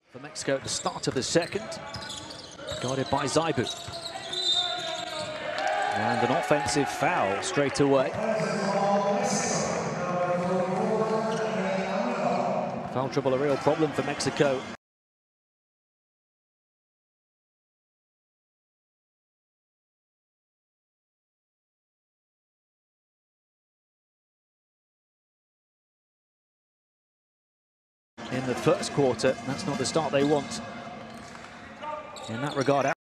For Mexico at the start of the second, guarded by Zaibu. And an offensive foul straight away. Foul trouble, a real problem for Mexico. In the first quarter, that's not the start they want. In that regard,